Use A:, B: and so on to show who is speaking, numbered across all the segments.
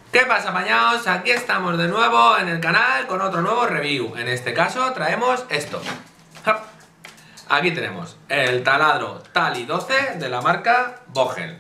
A: ¿Qué pasa, pañaos? Aquí estamos de nuevo en el canal con otro nuevo review. En este caso traemos esto. ¡Jap! Aquí tenemos el taladro Tali 12 de la marca Vogel.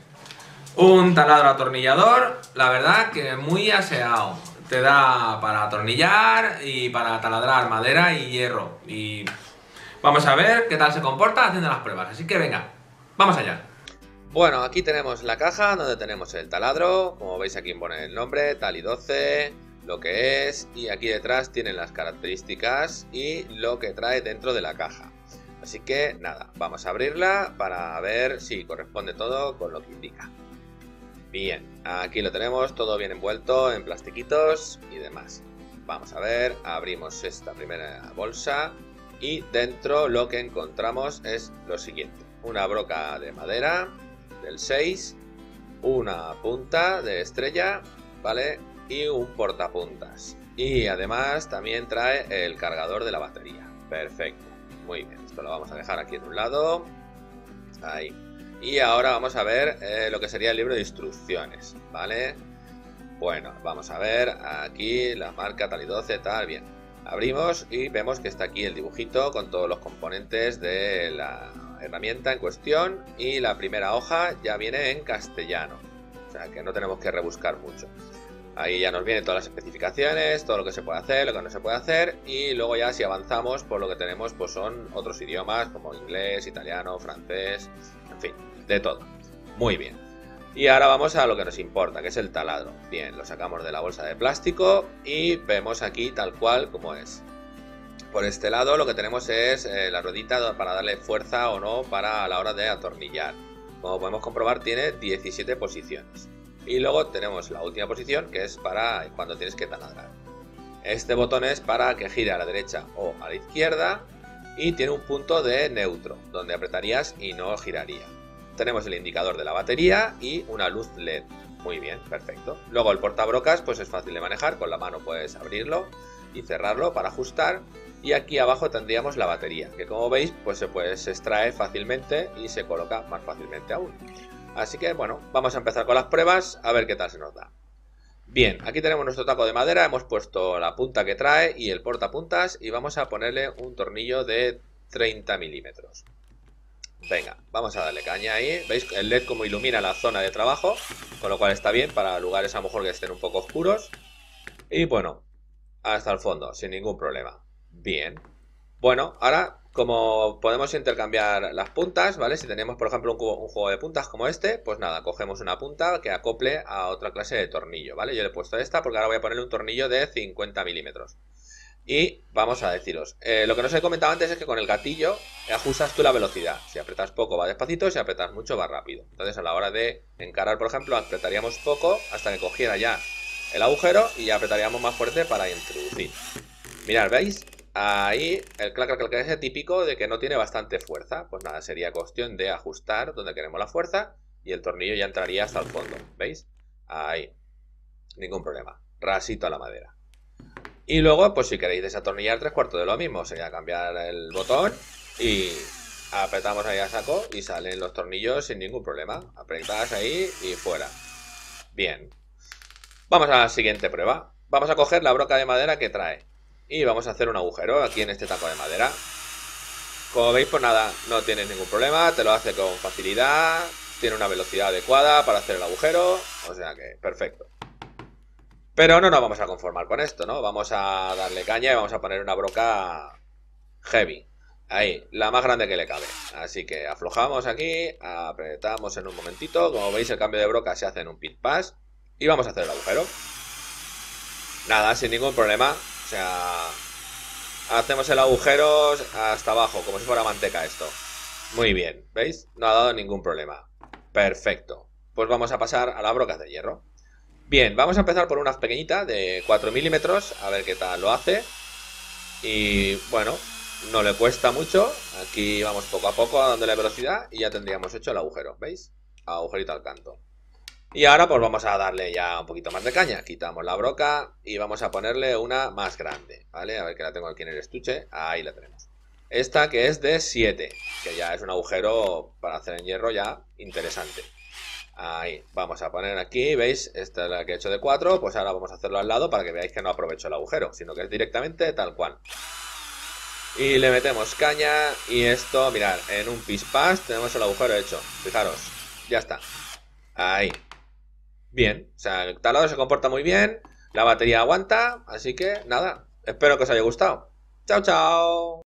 A: Un taladro atornillador, la verdad que muy aseado. Te da para atornillar y para taladrar madera y hierro. Y vamos a ver qué tal se comporta haciendo las pruebas. Así que venga, vamos allá. Bueno, aquí tenemos la caja donde tenemos el taladro, como veis aquí pone el nombre, Tali 12, lo que es, y aquí detrás tienen las características y lo que trae dentro de la caja. Así que nada, vamos a abrirla para ver si corresponde todo con lo que indica. Bien, aquí lo tenemos, todo bien envuelto en plastiquitos y demás. Vamos a ver, abrimos esta primera bolsa y dentro lo que encontramos es lo siguiente. Una broca de madera del 6, una punta de estrella, ¿vale? Y un portapuntas. Y además también trae el cargador de la batería. Perfecto, muy bien, esto lo vamos a dejar aquí en un lado. Ahí. Y ahora vamos a ver lo que sería el libro de instrucciones, ¿vale? Bueno, vamos a ver aquí la marca Tali 12, tal, bien. Abrimos y vemos que está aquí el dibujito con todos los componentes de la herramienta en cuestión y la primera hoja ya viene en castellano, o sea que no tenemos que rebuscar mucho. Ahí ya nos vienen todas las especificaciones, todo lo que se puede hacer, lo que no se puede hacer, y luego ya si avanzamos, pues lo que tenemos pues son otros idiomas como inglés, italiano, francés, en fin, de todo. Muy bien. Y ahora vamos a lo que nos importa, que es el taladro. Bien, lo sacamos de la bolsa de plástico y vemos aquí tal cual como es. Por este lado lo que tenemos es la ruedita para darle fuerza o no para a la hora de atornillar. Como podemos comprobar tiene 17 posiciones. Y luego tenemos la última posición que es para cuando tienes que taladrar. Este botón es para que gire a la derecha o a la izquierda y tiene un punto de neutro donde apretarías y no giraría. Tenemos el indicador de la batería y una luz LED. Muy bien, perfecto. Luego el portabrocas pues es fácil de manejar, con la mano puedes abrirlo y cerrarlo para ajustar. Y aquí abajo tendríamos la batería, que como veis pues se extrae fácilmente y se coloca más fácilmente aún. Así que bueno, vamos a empezar con las pruebas a ver qué tal se nos da. Bien, aquí tenemos nuestro taco de madera, hemos puesto la punta que trae y el portapuntas y vamos a ponerle un tornillo de 30 milímetros. Venga, vamos a darle caña ahí. ¿Veis el LED como ilumina la zona de trabajo? Con lo cual está bien para lugares a lo mejor que estén un poco oscuros. Y bueno, hasta el fondo, sin ningún problema. Bien. Bueno, ahora como podemos intercambiar las puntas, ¿vale? Si tenemos por ejemplo un juego de puntas como este, pues nada, cogemos una punta que acople a otra clase de tornillo, ¿vale? Yo le he puesto esta porque ahora voy a ponerle un tornillo de 50 milímetros. Y vamos a deciros, lo que no os he comentado antes es que con el gatillo ajustas tú la velocidad. Si apretas poco va despacito, si apretas mucho va rápido. Entonces a la hora de encarar, por ejemplo, apretaríamos poco hasta que cogiera ya el agujero y ya apretaríamos más fuerte para introducir. Mirad, ¿veis? Ahí el clac clac clac ese típico de que no tiene bastante fuerza. Pues nada, sería cuestión de ajustar donde queremos la fuerza y el tornillo ya entraría hasta el fondo. ¿Veis? Ahí. Ningún problema. Rasito a la madera. Y luego, pues si queréis desatornillar 3/4 de lo mismo, sería cambiar el botón y apretamos ahí a saco y salen los tornillos sin ningún problema. Apretas ahí y fuera. Bien. Vamos a la siguiente prueba. Vamos a coger la broca de madera que trae y vamos a hacer un agujero aquí en este taco de madera. Como veis, pues nada, no tienes ningún problema, te lo hace con facilidad, tiene una velocidad adecuada para hacer el agujero, o sea que perfecto. Pero no nos vamos a conformar con esto, ¿no? Vamos a darle caña y vamos a poner una broca heavy. Ahí, la más grande que le cabe. Así que aflojamos aquí, apretamos en un momentito. Como veis, el cambio de broca se hace en un pit pass. Y vamos a hacer el agujero. Nada, sin ningún problema. O sea, hacemos el agujero hasta abajo, como si fuera manteca esto. Muy bien, ¿veis? No ha dado ningún problema. Perfecto. Pues vamos a pasar a las brocas de hierro. Bien, vamos a empezar por una pequeñita de 4 milímetros, a ver qué tal lo hace. Y bueno, no le cuesta mucho. Aquí vamos poco a poco dándole velocidad y ya tendríamos hecho el agujero, ¿veis? Agujerito al canto. Y ahora pues vamos a darle ya un poquito más de caña. Quitamos la broca y vamos a ponerle una más grande, ¿vale? A ver que la tengo aquí en el estuche. Ahí la tenemos. Esta que es de 7, que ya es un agujero para hacer en hierro ya interesante. Ahí, vamos a poner aquí, ¿veis? Esta es la que he hecho de 4, pues ahora vamos a hacerlo al lado para que veáis que no aprovecho el agujero, sino que es directamente tal cual. Y le metemos caña y esto, mirad, en un pispás tenemos el agujero hecho. Fijaros, ya está. Ahí. Bien, o sea, el taladro se comporta muy bien, la batería aguanta, así que nada, espero que os haya gustado. Chao, chao.